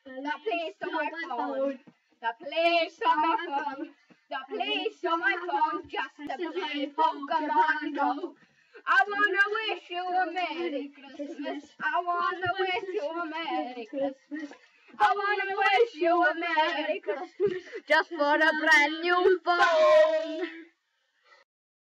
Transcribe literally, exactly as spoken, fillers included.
The police on my phone. The police on my phone. The police on my phone just to play Pokemon Go. I wanna wish you a Merry Christmas. I wanna wish you a Merry Christmas. I wanna wish you a Merry Christmas just for a brand new phone.